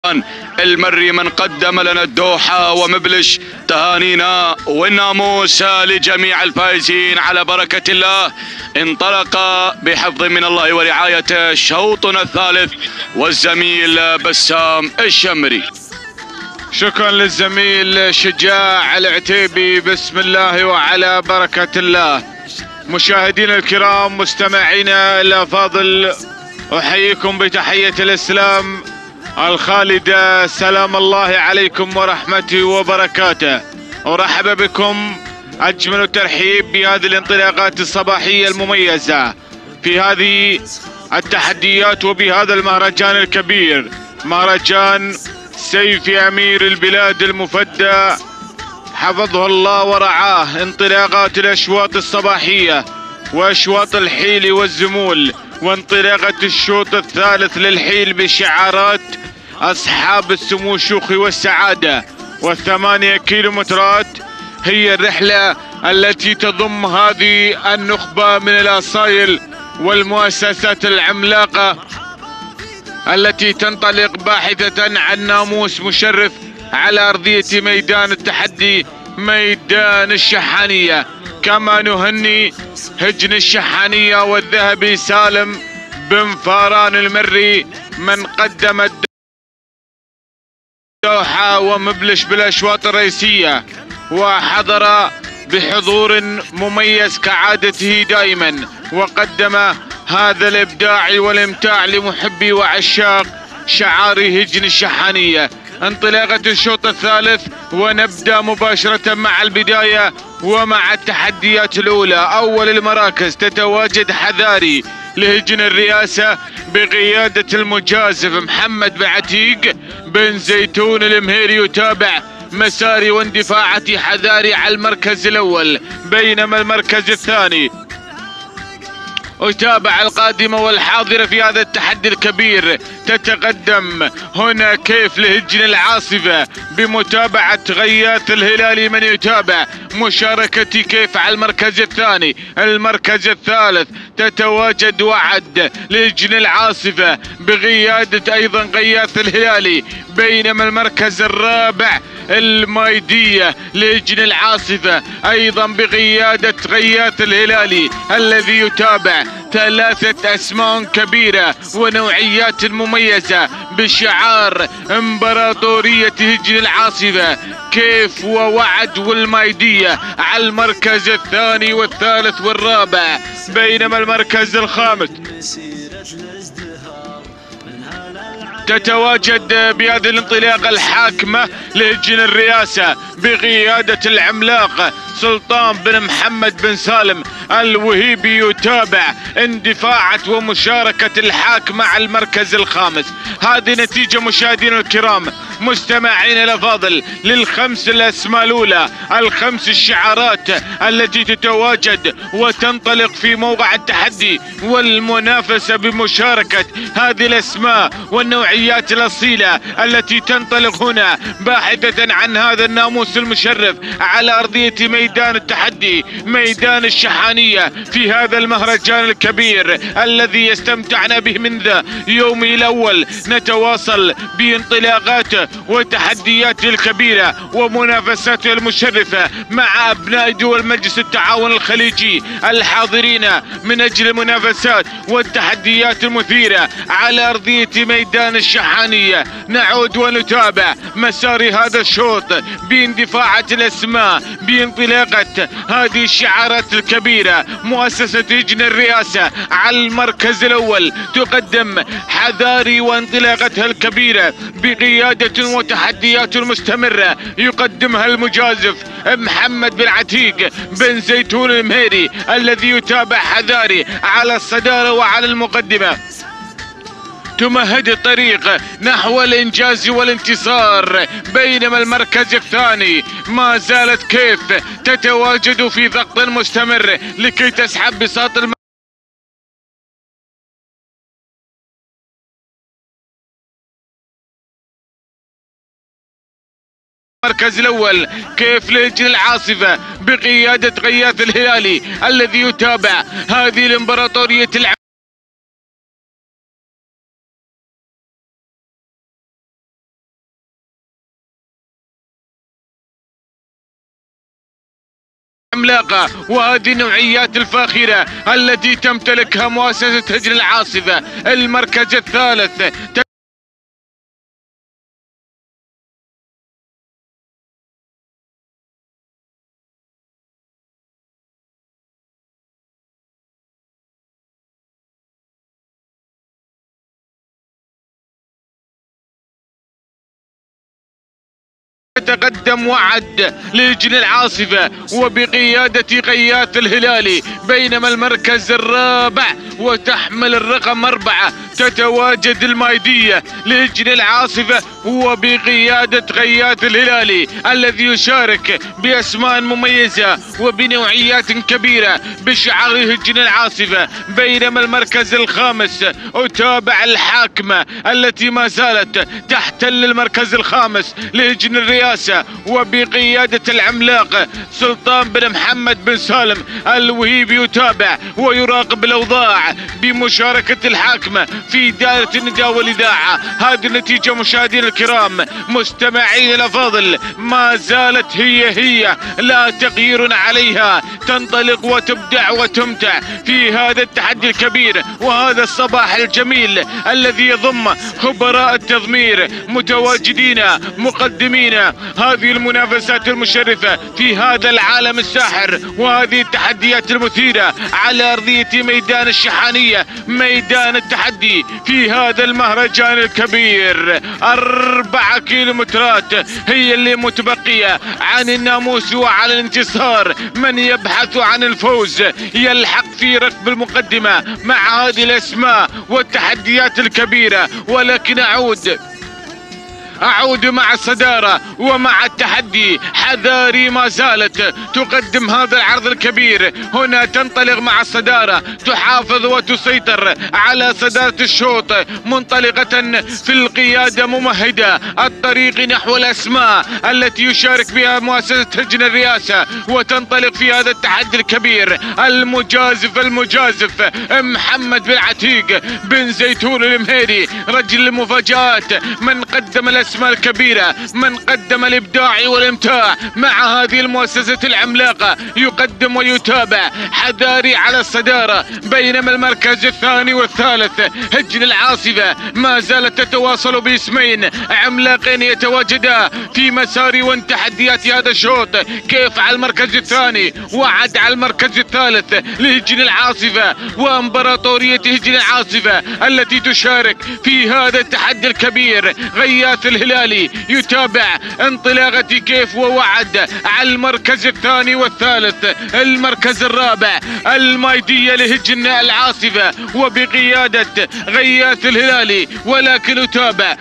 المري من قدم لنا الدوحة ومبلش تهانينا والناموس لجميع الفائزين على بركة الله. انطلق بحفظ من الله ورعايته شوطنا الثالث والزميل بسام الشمري. شكرا للزميل شجاع العتيبي. بسم الله وعلى بركة الله. مشاهدينا الكرام مستمعينا الافاضل، احييكم بتحية الاسلام الخالدة. سلام الله عليكم ورحمته وبركاته. ارحب بكم اجمل ترحيب بهذه الانطلاقات الصباحية المميزة في هذه التحديات وبهذا المهرجان الكبير، مهرجان سيف امير البلاد المفدى حفظه الله ورعاه. انطلاقات الاشواط الصباحية واشواط الحيل والزمول، وانطلاقة الشوط الثالث للحيل بشعارات اصحاب السمو الشيوخي والسعادة. والثمانية كيلومترات هي الرحلة التي تضم هذه النخبة من الاصايل والمؤسسات العملاقة التي تنطلق باحثة عن ناموس مشرف على ارضية ميدان التحدي، ميدان الشحانية. كما نهني هجن الشحانية والذهبي سالم بن فاران المري من قدم الدوحة ومبلش بالاشواط الرئيسية، وحضر بحضور مميز كعادته دائما، وقدم هذا الابداع والامتاع لمحبي وعشاق شعار هجن الشحانية. انطلاقة الشوط الثالث ونبدأ مباشرة مع البداية ومع التحديات الاولى. اول المراكز تتواجد حذاري لهجن الرئاسة بقيادة المجازف محمد بن عتيق بن زيتون المهيري، يتابع مساري واندفاعة حذاري على المركز الاول، بينما المركز الثاني أتابع القادمة والحاضرة في هذا التحدي الكبير. تتقدم هنا كيف لهجن العاصفة بمتابعة غياث الهلالي من يتابع مشاركة كيف على المركز الثاني. المركز الثالث تتواجد وعد لهجن العاصفة بقيادة أيضا غياث الهلالي، بينما المركز الرابع المايدية لهجن العاصفة أيضا بقيادة غياث الهلالي الذي يتابع ثلاثة أسماء كبيرة ونوعيات مميزة بشعار امبراطورية هجن العاصفة، كيف ووعد والمايدية على المركز الثاني والثالث والرابع، بينما المركز الخامس تتواجد بهذه الانطلاقة الحاكمة لهجن الرئاسة بقيادة العملاق سلطان بن محمد بن سالم الوهيبي، يتابع اندفاعة ومشاركة الحاكمة على المركز الخامس. هذه نتيجة مشاهدينا الكرام مستمعين الافاضل للخمس الاسماء الاولى، الخمس الشعارات التي تتواجد وتنطلق في موقع التحدي والمنافسة بمشاركة هذه الاسماء والنوعيات الاصيلة التي تنطلق هنا باحثة عن هذا الناموس المشرف على ارضية ميدان التحدي، ميدان الشحانية، في هذا المهرجان الكبير الذي استمتعنا به منذ يومه الاول. نتواصل بانطلاقاته وتحدياته الكبيرة ومنافساته المشرفة مع ابناء دول مجلس التعاون الخليجي الحاضرين من اجل المنافسات والتحديات المثيرة على ارضية ميدان الشحانية. نعود ونتابع مسار هذا الشوط باندفاعة الاسماء بانطلاقة هذه الشعارات الكبيرة. مؤسسة هجن الرئاسة على المركز الاول تقدم حذاري وانطلاقتها الكبيرة بقيادة وتحديات مستمرة يقدمها المجازف محمد بن عتيق بن زيتون المهيري الذي يتابع حذاري على الصدارة وعلى المقدمة، تمهد الطريق نحو الانجاز والانتصار. بينما المركز الثاني ما زالت كيف تتواجد في ضغط مستمر لكي تسحب بساط المركز الاول كيف لهجن العاصفة بقيادة غياث الهلالي الذي يتابع هذه الامبراطورية العملاقة وهذه النوعيات الفاخرة التي تمتلكها مؤسسة هجن العاصفة. المركز الثالث يتقدم وعد لهجن العاصفة وبقيادة غياث الهلالي، بينما المركز الرابع وتحمل الرقم 4 تتواجد المايدية لهجن العاصفة وبقيادة غياث الهلالي الذي يشارك بأسماء مميزة وبنوعيات كبيرة بشعار هجن العاصفة. بينما المركز الخامس أتابع الحاكمة التي ما زالت تحتل المركز الخامس لهجن الرياسة وبقيادة العملاق سلطان بن محمد بن سالم الوهيبي، يتابع ويراقب الأوضاع بمشاركة الحاكمة في دائرة النداء والإذاعة. هذه النتيجة مشاهدينا الكرام مستمعين الأفاضل ما زالت هي لا تغيير عليها، تنطلق وتبدع وتمتع في هذا التحدي الكبير وهذا الصباح الجميل الذي يضم خبراء التضمير متواجدين مقدمين هذه المنافسات المشرفة في هذا العالم الساحر وهذه التحديات المثيرة على أرضية ميدان الشحانية، ميدان التحدي في هذا المهرجان الكبير. 4 كيلومترات هي اللي متبقية عن الناموس وعلى الانتصار. من يبحث عن الفوز يلحق في ركب المقدمة مع هذه الأسماء والتحديات الكبيرة، ولكن أعود مع الصدارة ومع التحدي. حذاري ما زالت تقدم هذا العرض الكبير، هنا تنطلق مع الصدارة، تحافظ وتسيطر على صدارة الشوط، منطلقة في القيادة ممهدة الطريق نحو الأسماء التي يشارك بها مؤسسة هجن الرئاسة وتنطلق في هذا التحدي الكبير. المجازف محمد بن عتيق بن زيتون المهيري، رجل المفاجآت، من قدم الأسماء الكبيرة، من قدم الإبداع والإمتاع مع هذه المؤسسة العملاقة، يقدم ويتابع. حذاري على الصدارة. بينما المركز الثاني والثالث هجن العاصفة ما زالت تتواصل باسمين عملاقين يتواجدا في مسار وتحديات هذا الشوط. كيف على المركز الثاني وعد على المركز الثالث لهجن العاصفة وامبراطورية هجن العاصفة التي تشارك في هذا التحدي الكبير. غياث الهلالي يتابع انطلاقة كيف ووعد على المركز الثاني والثالث. المركز الرابع المايدية لهجن العاصفة وبقيادة غياث الهلالي، ولكن أتابع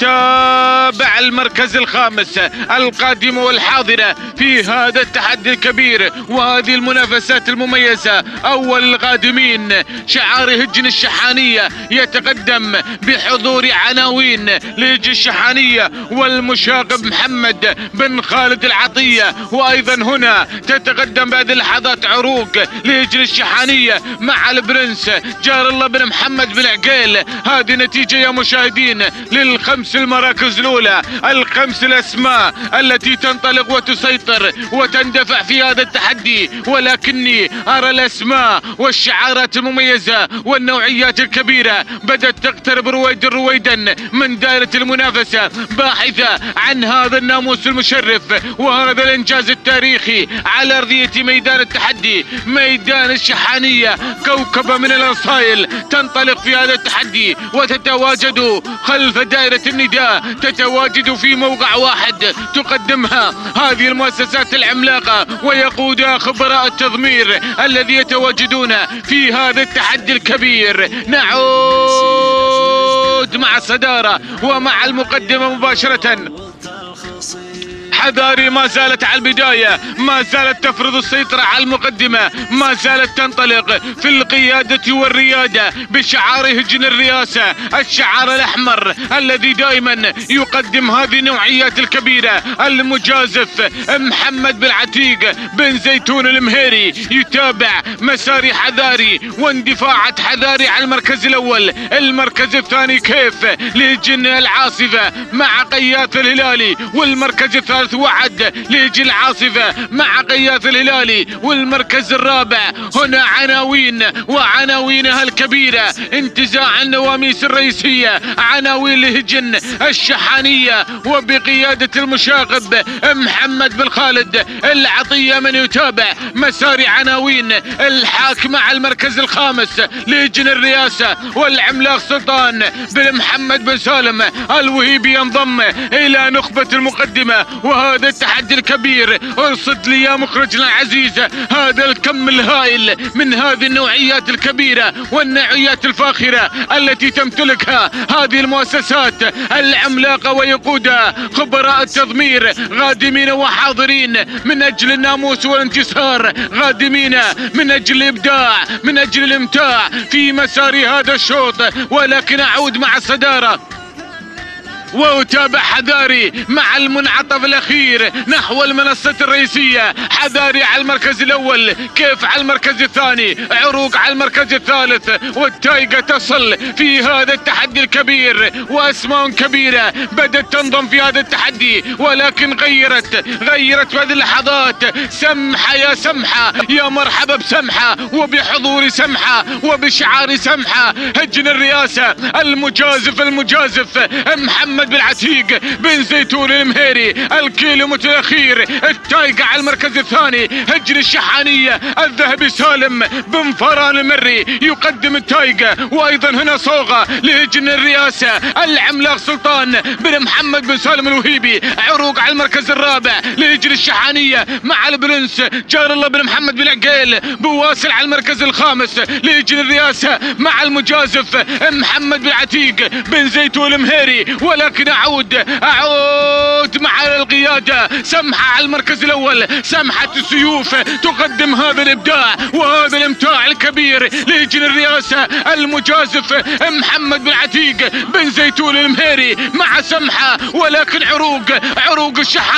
المركز الخامس القادمة والحاضرة في هذا التحدي الكبير وهذه المنافسات المميزة. أول القادمين شعار هجن الشحانية يتقدم بحضور عناوين لهجن الشحانية والمشاغب محمد بن خالد العطية، وأيضا هنا تتقدم بهذه اللحظات عروق لهجن الشحانية مع البرنس جار الله بن محمد بن عقيل. هذه نتيجة يا مشاهدين للخمس المراكز الأولى، الخمس الأسماء التي تنطلق وتسيطر وتندفع في هذا التحدي، ولكني أرى الأسماء والشعارات المميزة والنوعيات الكبيرة بدأت تقترب رويدا من دائرة المنافسة، باحثة عن هذا الناموس المشرف وهذا الإنجاز التاريخي على أرضية ميدان التحدي. ميدان الشحانية كوكبة من الأصايل تنطلق في هذا التحدي وتتواجد خلف دائرة النداء، تتواجد في موقع واحد تقدمها هذه المؤسسات العملاقة ويقودها خبراء التضمير الذي يتواجدون في هذا التحدي الكبير. نعود مع الصدارة ومع المقدمة مباشرة. حذاري ما زالت على البداية، ما زالت تفرض السيطرة على المقدمة، ما زالت تنطلق في القيادة والريادة بشعار هجن الرئاسة، الشعار الأحمر الذي دائما يقدم هذه النوعيات الكبيرة. المجازف محمد بن عتيق بن زيتون المهيري يتابع مسار حذاري واندفاعات حذاري على المركز الأول. المركز الثاني كيف لهجن العاصفة مع غياث الهلالي، والمركز الثالث الثالث وعد لهجن العاصفة مع غياث الهلالي. والمركز الرابع هنا وعناوينها الكبيرة انتزاع النواميس الرئيسية، عناوين لهجن الشحانية وبقيادة المشاغب محمد بن خالد العطية من يتابع مسار عناوين الحاكمة على المركز الخامس لهجن الرئاسة والعملاق سلطان بن محمد بن سالم الوهيبي ينضم إلى نخبة المقدمة. وهذا التحدي الكبير ارصد لي يا مخرجنا العزيز هذا الكم الهائل من هذه النوعيات الكبيرة والنوعيات الفاخرة التي تمتلكها هذه المؤسسات العملاقة ويقودها خبراء التضمير غادمين وحاضرين من أجل الناموس والانتصار، غادمين من أجل الإبداع، من أجل الإمتاع في مسار هذا الشوط. ولكن أعود مع الصدارة وأتابع حذاري مع المنعطف الأخير نحو المنصة الرئيسية. حذاري على المركز الأول، كيف على المركز الثاني، عروق على المركز الثالث، والتايقة تصل في هذا التحدي الكبير. وأسماء كبيرة بدأت تنضم في هذا التحدي، ولكن غيرت في هذه اللحظات. سمحة يا سمحة، يا مرحبا بسمحة وبحضور سمحة وبشعار سمحة. هجن الرئاسة المجازف محمد بن عتيق بن زيتون المهيري الكيلومتر الأخير. التايقة على المركز الثاني هجن الشحانية الذهبي سالم بن فران المري يقدم التايقة. وأيضا هنا صوغة لهجن الرئاسة العملاق سلطان بن محمد بن سالم الوهيبي. عروق على المركز الرابع لهجن الشحانية مع البرنس جار الله بن محمد بن عقيل. بواصل على المركز الخامس لهجن الرئاسة مع المجازف محمد بن عتيق بن زيتون المهيري. ولكن أعود مع القيادة سمحة على المركز الأول. سمحة السيوف تقدم هذا الإبداع وهذا الامتاع الكبير لهجن الرئاسة المجازف محمد بن عتيق بن زيتون المهيري مع سمحة. ولكن عروق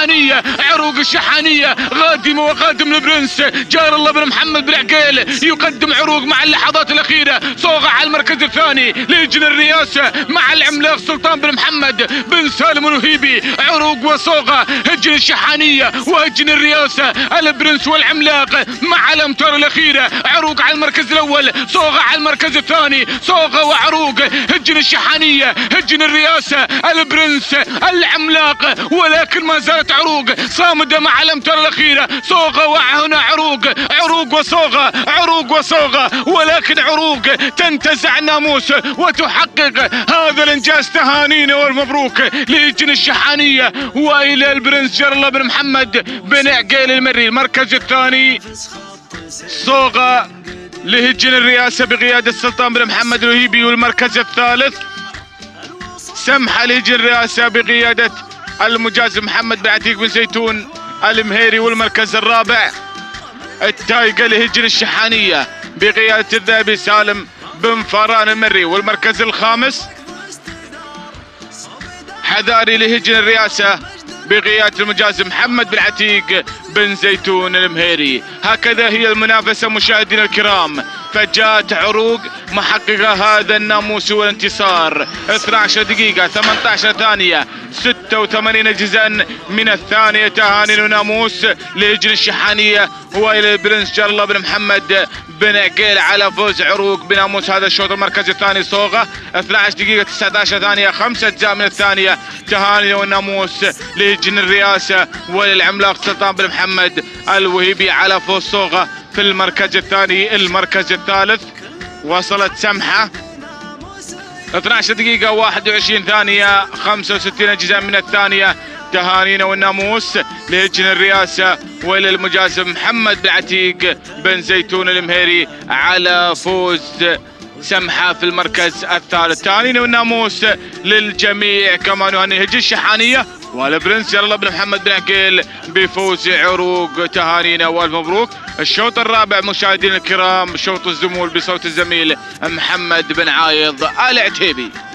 الشحانية غادم وقادم البرنس جار الله بن محمد بن عقيل يقدم عروق مع اللحظات الأخيرة. صوغة على المركز الثاني لهجن الرئاسة مع العملاق سلطان بن محمد بن سالم الوهيبي. عروق وصوغة هجن الشحانية وهجن الرئاسة البرنس والعملاق مع الأمتار الأخيرة. عروق على المركز الأول، صوغة على المركز الثاني. صوغة وعروق هجن الشحانية هجن الرئاسة البرنس العملاق. ولكن ما زالت عروق صامدة مع الأمتار الأخيرة. صوغة وهنا عروق وصوغة ولكن عروق تنتزع الناموس وتحقق هذا الإنجاز. تهانينا والمبروك لهجن الشحانية وإلى البرنس جار الله بن محمد بن عقيل المري. المركز الثاني صوغة لهجن الرئاسة بقيادة السلطان بن محمد الوهيبي. والمركز الثالث سمحة لهجن الرئاسة بقيادة المجازف محمد بن عتيق بن زيتون المهيري. والمركز الرابع التايقة لهجن الشحانية بقيادة الذهبي سالم بن فران المري. والمركز الخامس حذاري لهجن الرئاسة بقيادة المجازف محمد بن عتيق بن زيتون المهيري. هكذا هي المنافسة مشاهدينا الكرام، فجاءت عروق محققة هذا الناموس والانتصار. 12 دقيقة 18 ثانية 86 جزءا من الثانية. تهاني وناموس لهجن الشحانية وإلى البرنس جار الله بن محمد بن عقيل على فوز عروق بناموس هذا الشوط. المركز الثاني صوغة 12 دقيقة 19 ثانية 5 أجزاء من الثانية. تهاني والناموس لهجن الرئاسة وللعملاق سلطان بن محمد الوهيبي على فوز صوغة في المركز الثاني. المركز الثالث وصلت سمحة 12 دقيقة 21 ثانية 65 أجزاء من الثانية. تهانينا والناموس لهجن الرئاسة وإلى المجازف محمد بن عتيق بن زيتون المهيري على فوز سمحة في المركز الثالث. تهانينا والناموس للجميع. كما نهني هجن الشحانية والبرنس جار الله بن محمد بن عقيل بفوز عروق. تهانينا والمبروك. الشوط الرابع مشاهدينا الكرام شوط الزمول بصوت الزميل محمد بن عايض العتيبي.